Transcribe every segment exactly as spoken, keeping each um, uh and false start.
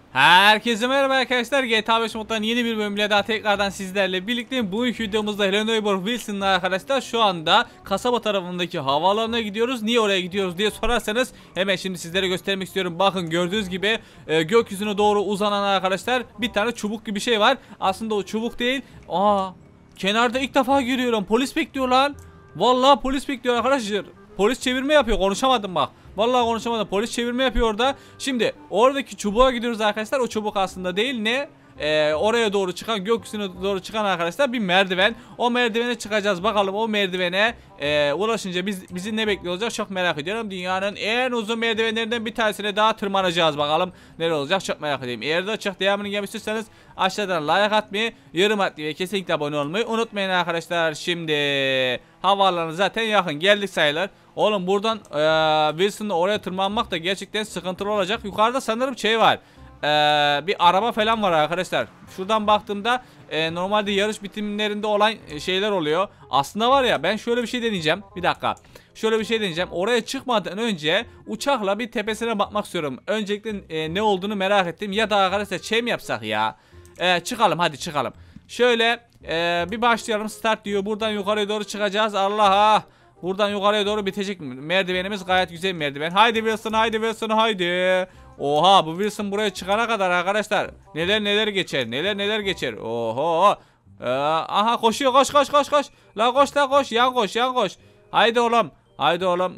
Herkese merhaba arkadaşlar. G T A beş moddan yeni bir bölümle daha tekrardan sizlerle birlikte. Bugünkü videomuzda Hello Neighbor Wilson'la arkadaşlar şu anda kasaba tarafındaki havaalanına gidiyoruz. Niye oraya gidiyoruz diye sorarsanız hemen şimdi sizlere göstermek istiyorum. Bakın gördüğünüz gibi e, gökyüzüne doğru uzanan arkadaşlar bir tane çubuk gibi bir şey var. Aslında o çubuk değil. Aa, kenarda ilk defa görüyorum. Polis bekliyor lan. Vallahi polis bekliyor arkadaşlar. Polis çevirme yapıyor. Konuşamadım bak. Vallahi konuşamadım. Polis çevirme yapıyor orada. Şimdi oradaki çubuğa gidiyoruz arkadaşlar. O çubuk aslında değil ne? Ee, oraya doğru çıkan, gökyüzüne doğru çıkan arkadaşlar bir merdiven. O merdivene çıkacağız. Bakalım o merdivene e, ulaşınca biz, bizi ne bekliyor olacak çok merak ediyorum. Dünyanın en uzun merdivenlerinden bir tanesine daha tırmanacağız. Bakalım ne olacak çok merak ediyorum. Eğer de açık devamını gelmişseniz aşağıdan like atmayı, yorum atmayı ve kesinlikle abone olmayı unutmayın arkadaşlar. Şimdi havaalanı zaten yakın, geldik sayılır. Oğlum buradan e, Wilson'la oraya tırmanmak da gerçekten sıkıntılı olacak. Yukarıda sanırım şey var. Ee, bir araba falan var arkadaşlar. Şuradan baktığımda e, normalde yarış bitimlerinde olan şeyler oluyor. Aslında var ya, ben şöyle bir şey deneyeceğim. Bir dakika. Şöyle bir şey deneyeceğim. Oraya çıkmadan önce uçakla bir tepesine bakmak istiyorum. Öncelikle e, ne olduğunu merak ettim. Ya da arkadaşlar şey mi yapsak ya? E, çıkalım hadi çıkalım. Şöyle e, bir başlayalım. Start diyor. Buradan yukarıya doğru çıkacağız. Allah'a. Buradan yukarıya doğru bitecek mi? Merdivenimiz gayet güzel bir merdiven. Haydi Wilson, haydi Wilson, haydi. Oha, bu Wilson buraya çıkana kadar arkadaşlar neler neler geçer, neler neler geçer. Oho. Ee, aha koşuyor, koş koş koş koş. La koş la koş, yan koş yan koş. Haydi oğlum. Haydi oğlum.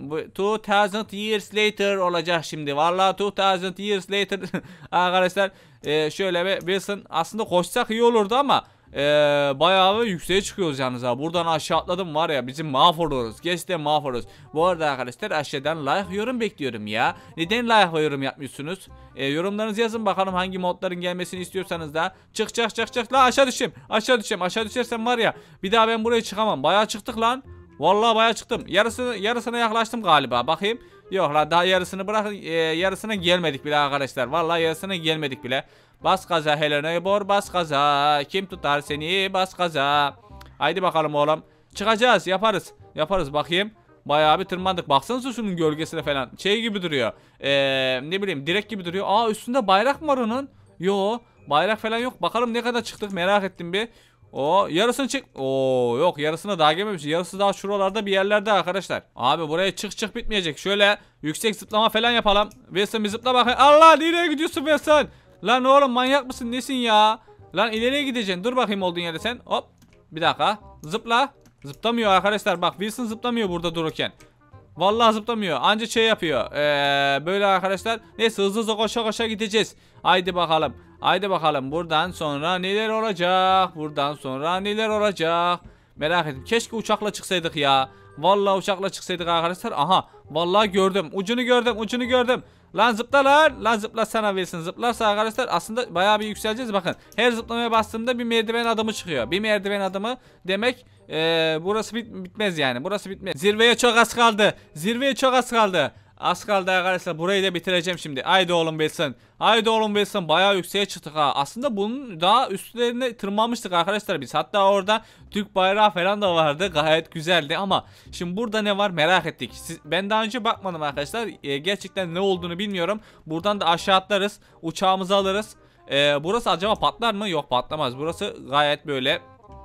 iki bin years later olacak şimdi. Vallahi iki bin years later. Arkadaşlar e, şöyle bir Wilson aslında koşsak iyi olurdu ama Ee, bayağı yükseğe çıkıyoruz yalnız ha. Buradan aşağı atladım var ya, bizim mahvoluruz. Gerçekten mahvoluruz. Bu arada arkadaşlar aşağıdan like yorum bekliyorum ya. Neden like ve yorum yapmıyorsunuz? Ee, yorumlarınızı yazın bakalım, hangi modların gelmesini istiyorsanız da. Çık çık çık çık. La aşağı düşeyim. Aşağı düşeyim. Aşağı düşersem var ya, bir daha ben buraya çıkamam. Bayağı çıktık lan. Vallahi bayağı çıktım. Yarısını yarısına yaklaştım galiba. Bakayım. Yok la, daha yarısını bırakın. E, yarısına gelmedik bile arkadaşlar. Vallahi yarısına gelmedik bile. Bas gaza Hello Neighbor, bas gaza. Kim tutar seni, bas gaza. Haydi bakalım oğlum. Çıkacağız, yaparız. Yaparız bakayım. Bayağı bir tırmandık. Baksanıza şunun gölgesine falan. Şey gibi duruyor. Ee, ne bileyim, direk gibi duruyor. Aa, üstünde bayrak mı var onun? Yo, bayrak falan yok. Bakalım ne kadar çıktık, merak ettim bir. O yarısını çık. Oo yok, yarısına daha gelmemiş. Yarısı daha şuralarda bir yerlerde arkadaşlar. Abi buraya çık çık bitmeyecek. Şöyle yüksek zıplama falan yapalım. Wilson bir zıpla bakayım. Allah, nereye gidiyorsun Wilson? Lan oğlum, manyak mısın nesin ya? Lan ileriye gideceksin. Dur bakayım olduğun yerde sen. Hop. Bir dakika. Zıpla. Zıplamıyor arkadaşlar. Bak Wilson zıplamıyor burada dururken. Vallahi zıplamıyor. Anca şey yapıyor. Ee, böyle arkadaşlar. Neyse, hızlı hızlı koşa koşa gideceğiz. Haydi bakalım. Haydi bakalım. Buradan sonra neler olacak? Buradan sonra neler olacak? Merak ettim. Keşke uçakla çıksaydık ya. Vallahi uçakla çıksaydık arkadaşlar. Aha. Vallahi gördüm. Ucunu gördüm. Ucunu gördüm. Lan zıpla lan. Lan zıpla sana Wilson. Zıplarsa arkadaşlar aslında bayağı bir yükseleceğiz. Bakın. Her zıplamaya bastığımda bir merdiven adımı çıkıyor. Bir merdiven adımı demek ee, burası bit bitmez yani. Burası bitmez. Zirveye çok az kaldı. Zirveye çok az kaldı. Az kaldı arkadaşlar. Burayı da bitireceğim şimdi. Haydi oğlum Wilson. Haydi oğlum Wilson. Bayağı yükseğe çıktık ha. Aslında bunun daha üstlerine tırmanmıştık arkadaşlar biz. Hatta orada Türk bayrağı falan da vardı. Gayet güzeldi ama şimdi burada ne var merak ettik. Siz, ben daha önce bakmadım arkadaşlar. E, gerçekten ne olduğunu bilmiyorum. Buradan da aşağı atlarız. Uçağımızı alırız. E, burası acaba patlar mı? Yok, patlamaz. Burası gayet böyle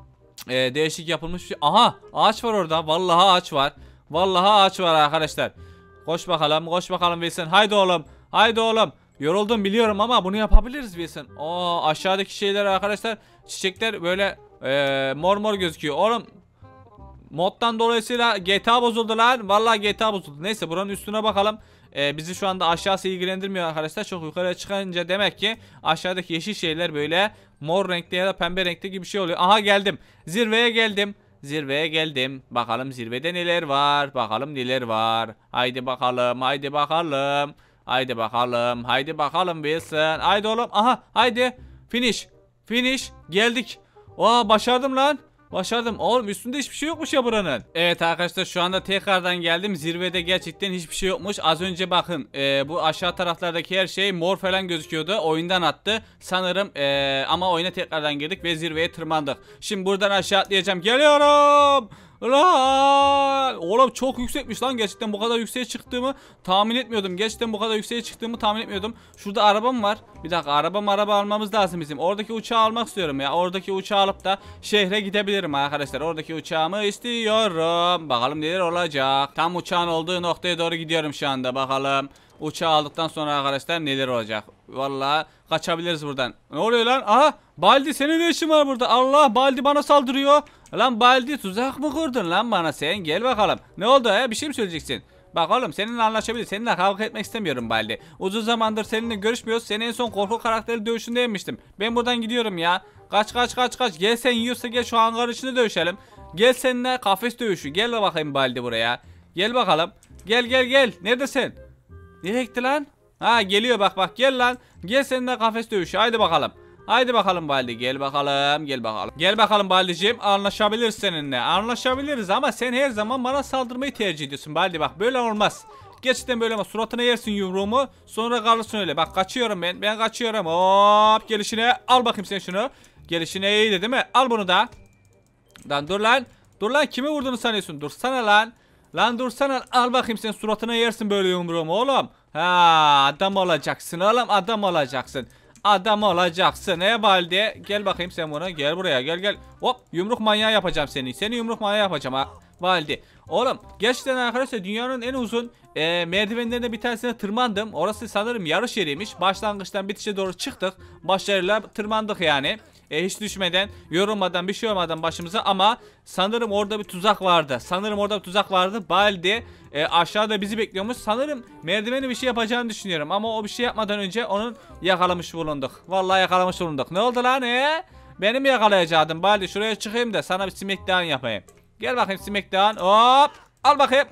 e, değişik yapılmış bir şey. Aha, ağaç var orada. Vallahi ağaç var. Vallahi ağaç var arkadaşlar. Koş bakalım, koş bakalım Wilson. Haydi oğlum, haydi oğlum. Yoruldum biliyorum ama bunu yapabiliriz Wilson. Oo, aşağıdaki şeyler arkadaşlar, çiçekler böyle e, mor mor gözüküyor. Oğlum, moddan dolayısıyla G T A bozuldu lan. Vallahi G T A bozuldu. Neyse, buranın üstüne bakalım. E, bizi şu anda aşağısı ilgilendirmiyor arkadaşlar. Çok yukarıya çıkınca demek ki aşağıdaki yeşil şeyler böyle mor renkte ya da pembe renkte gibi bir şey oluyor. Aha, geldim. Zirveye geldim. Zirveye geldim. Bakalım zirvede neler var. Bakalım neler var. Haydi bakalım. Haydi bakalım. Haydi bakalım. Haydi bakalım Wilson. Haydi oğlum. Aha, haydi. Finish. Finish. Geldik. Oha, başardım lan. Başardım. Oğlum, üstünde hiçbir şey yokmuş ya buranın. Evet arkadaşlar, şu anda tekrardan geldim. Zirvede gerçekten hiçbir şey yokmuş. Az önce bakın e, bu aşağı taraflardaki her şey mor falan gözüküyordu. Oyundan attı sanırım e, ama oyuna tekrardan girdik ve zirveye tırmandık. Şimdi buradan aşağı atlayacağım. Geliyorum. Lan oğlum çok yüksekmiş lan, gerçekten bu kadar yükseğe çıktığımı tahmin etmiyordum. Gerçekten bu kadar yükseğe çıktığımı tahmin etmiyordum. Şurada arabam var. Bir dakika, araba araba almamız lazım bizim. Oradaki uçağı almak istiyorum ya. Oradaki uçağı alıp da şehre gidebilirim arkadaşlar. Oradaki uçağımı istiyorum. Bakalım neler olacak. Tam uçağın olduğu noktaya doğru gidiyorum şu anda. Bakalım uçağı aldıktan sonra arkadaşlar neler olacak. Vallahi kaçabiliriz buradan. Ne oluyor lan? Aha, Baldi, senin ne işin var burada? Allah, Baldi bana saldırıyor. Lan Baldi, tuzak mı kurdun lan bana sen? Gel bakalım. Ne oldu he? Bir şey mi söyleyeceksin? Bak oğlum, seninle anlaşabiliriz. Seninle kavga etmek istemiyorum Baldi. Uzun zamandır seninle görüşmüyoruz. Seni en son korku karakteri dövüşünde yemiştim. Ben buradan gidiyorum ya. Kaç kaç kaç kaç. Gel, sen yiyorsa gel, şu hangar içinde dövüşelim. Gel seninle kafes dövüşü. Gel bakayım Baldi buraya. Gel bakalım. Gel gel gel. Neredesin? Nereye gitti lan? Ha, geliyor bak bak, gel lan. Gel seninle kafes dövüşü. Haydi bakalım. Haydi bakalım Baldi, gel bakalım, gel bakalım. Gel bakalım Baldi'ciğim, anlaşabiliriz seninle. Anlaşabiliriz ama sen her zaman bana saldırmayı tercih ediyorsun Baldi, bak böyle olmaz. Gerçekten böyle, ama suratına yersin yumruğumu, sonra kalırsın öyle. Bak kaçıyorum ben, ben kaçıyorum. Hop, gelişine al bakayım sen şunu. Gelişine iyiydi değil mi? Al bunu da. Lan dur lan. Dur lan, kime vurduğunu sanıyorsun? Dursana lan. Lan dursana, al bakayım sen, suratına yersin böyle yumruğumu oğlum. Ha, adam olacaksın oğlum, adam olacaksın. Adam olacaksın he Baldi. Gel bakayım sen buna. Gel buraya, gel gel. Hop, yumruk manyağı yapacağım seni. Seni yumruk manyağı yapacağım ha Baldi. Oğlum gerçekten arkadaşlar dünyanın en uzun e, merdivenlerine bir tanesine tırmandım. Orası sanırım yarış yeriymiş. Başlangıçtan bitişe doğru çıktık. Başlarıyla tırmandık yani. E, hiç düşmeden, yorulmadan, bir şey olmadan başımıza, ama sanırım orada bir tuzak vardı. Sanırım orada bir tuzak vardı. Baldi e, aşağıda bizi bekliyormuş. Sanırım merdiveni bir şey yapacağını düşünüyorum. Ama o bir şey yapmadan önce onun yakalamış bulunduk. Vallahi yakalamış bulunduk. Ne oldu lan he? Beni mi yakalayacaktın Baldi? Şuraya çıkayım da sana bir smackdown yapayım. Gel bakayım smackdown. Hop. Al bakayım.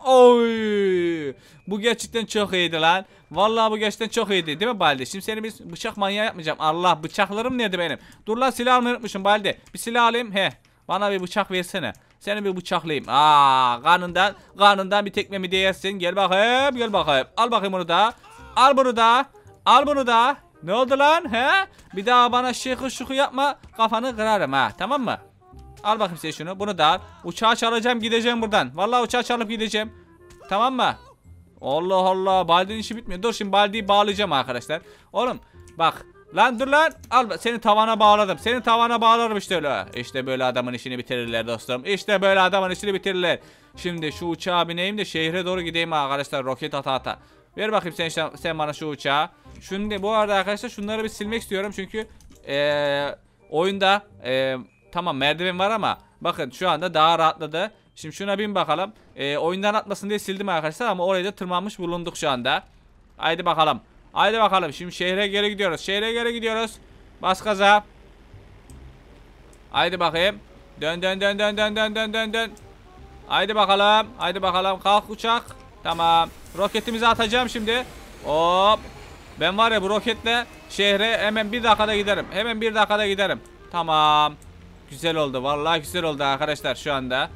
Oy. Bu gerçekten çok iyiydi lan. Vallahi bu gerçekten çok iyiydi değil mi Baldi? Şimdi seni bir bıçak manyağı yapmayacağım. Allah, bıçaklarım nerede benim? Dur lan, silah almayı unutmuşum Baldi. Bir silah alayım. He. Bana bir bıçak versene. Seni bir bıçaklayayım. Aa, karnından karnından bir tekme mi değersin? Gel bakayım, gel bakayım. Al bakayım bunu da. Al bunu da. Al bunu da. Ne oldu lan? He? Bir daha bana şıkı şıkı yapma. Kafanı kırarım ha. Tamam mı? Al bakayım sen şunu. Bunu da al. Uçağı çalacağım, gideceğim buradan. Vallahi uçağı çalıp gideceğim. Tamam mı? Allah Allah. Baldi'nin işi bitmiyor. Dur, şimdi Baldi'yi bağlayacağım arkadaşlar. Oğlum bak. Lan dur lan. Al, seni tavana bağladım. Seni tavana bağlarım işte öyle. İşte böyle adamın işini bitirirler dostum. İşte böyle adamın işini bitirirler. Şimdi şu uçağa bineyim de şehre doğru gideyim arkadaşlar. Roket ata ata. Ver bakayım sen, sen bana şu uçağı. Şimdi bu arada arkadaşlar şunları bir silmek istiyorum. Çünkü ee, oyunda ee, tamam merdiven var ama bakın şu anda daha rahatladı. Şimdi şuna bin bakalım. Ee, oyundan atmasın diye sildim arkadaşlar ama oraya da tırmanmış bulunduk şu anda. Haydi bakalım. Haydi bakalım. Şimdi şehre geri gidiyoruz. Şehre geri gidiyoruz. Bas gaza. Haydi bakayım. Dön dön dön dön dön dön dön dön dön. Haydi bakalım. Haydi bakalım. Kalk uçak. Tamam. Roketimizi atacağım şimdi. Hop. Ben var ya bu roketle şehre hemen bir dakikada giderim. Hemen bir dakikada giderim. Tamam. Güzel oldu. Vallahi güzel oldu arkadaşlar şu anda.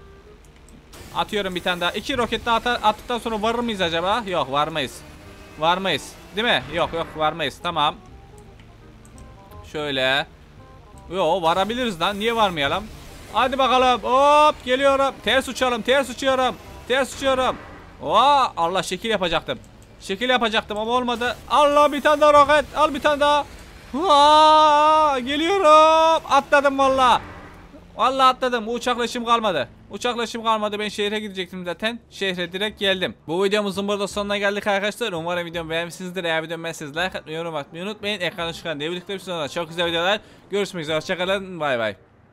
Atıyorum bir tane daha. İki roketle at attıktan sonra varır mıyız acaba? Yok, varmayız. Varmayız. Değil mi? Yok yok, varmayız. Tamam. Şöyle. Yo, varabiliriz lan. Niye varmayalım? Hadi bakalım. Hop, geliyorum. Ters uçalım. Ters uçuyorum. Ters uçuyorum. Oo, Allah, şekil yapacaktım. Şekil yapacaktım ama olmadı. Allah, bir tane daha roket. Al bir tane daha. Aa, geliyorum. Atladım valla. Valla atladım. Bu uçakla işim kalmadı. Uçakla işim kalmadı. Ben şehre gidecektim zaten. Şehre direkt geldim. Bu videomuzun burada sonuna geldik arkadaşlar. Umarım videomu beğenmişsinizdir. Eğer videomu beğendiyseniz like atmayı, yorum atmayı unutmayın. Ekrana çıkan diye birlikte bir sonra çok güzel videolar. Görüşmek üzere. Hoşçakalın. Bay bay.